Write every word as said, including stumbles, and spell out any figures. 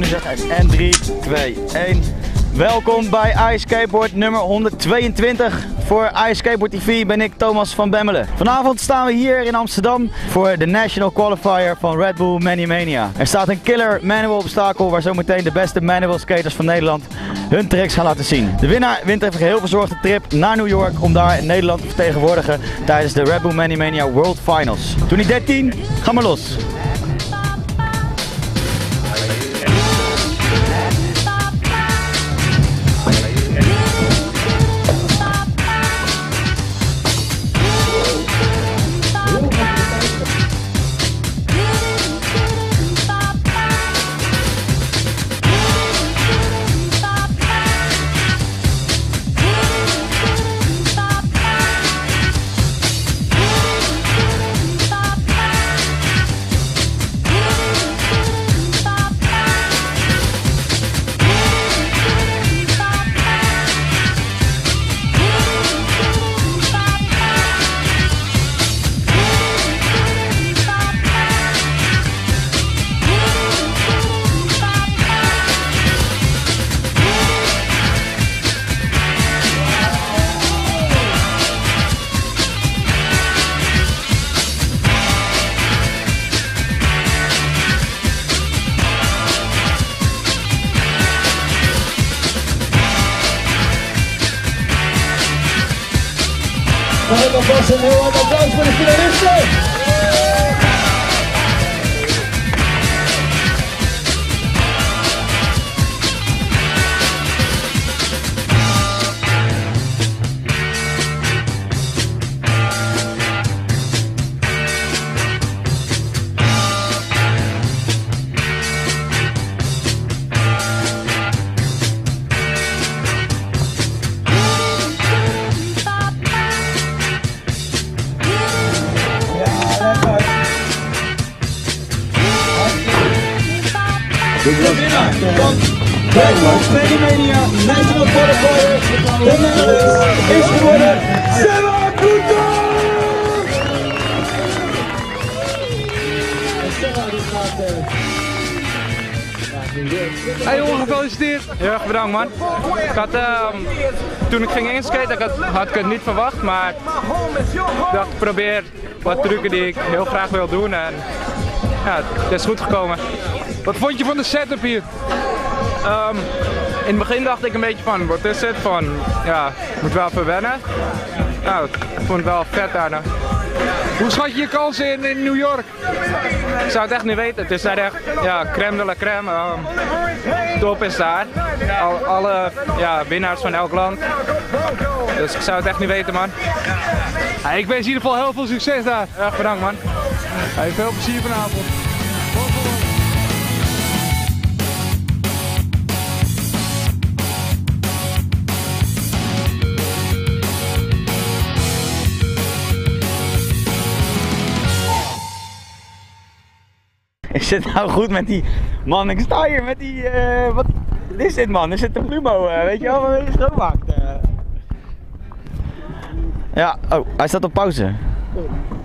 nu zeggen. En drie, twee, één. Welkom bij Ice Skateboard nummer honderdtweeëntwintig. Voor Ice Skateboard T V ben ik Thomas van Bemmelen. Vanavond staan we hier in Amsterdam voor de National Qualifier van Red Bull Many Mania. Er staat een killer manual obstakel waar zometeen de beste manual skaters van Nederland hun tricks gaan laten zien. De winnaar wint even geheel verzorgde trip naar New York om daar in Nederland te vertegenwoordigen tijdens de Red Bull Many Mania World Finals. Toen hij dertien, ga maar los. Mag ik alvast een heel hard applaus voor de finalisten? De winnaar van Red Bull Many Mania National Qualifier de medalist is geworden Seba Kuto! Hey jongen, gefeliciteerd! Heel erg bedankt man. Ik had, uh, toen ik ging inskaten had, had ik het niet verwacht, maar ik dacht ik probeer wat trucken die ik heel graag wil doen en ja, het is goed gekomen. Wat vond je van de setup hier? Um, in het begin dacht ik een beetje van, wat is het? Van, ja, ik moet wel even wennen. Nou, ik vond het wel vet daar. Nou. Hoe schat je je kansen in, in New York? Ik zou het echt niet weten. Het is daar echt, ja, crème de la crème. Um, top is daar. Al, alle ja, winnaars van elk land. Dus ik zou het echt niet weten, man. Hey, ik wens in ieder geval heel veel succes daar. Erg bedankt, man. Hey, veel plezier vanavond. Is het nou goed met die man? Ik sta hier met die. Uh, wat is dit man? Is het een Plumo? Uh, weet je wel wat je schoonmaakt? Uh. Ja, oh, hij staat op pauze.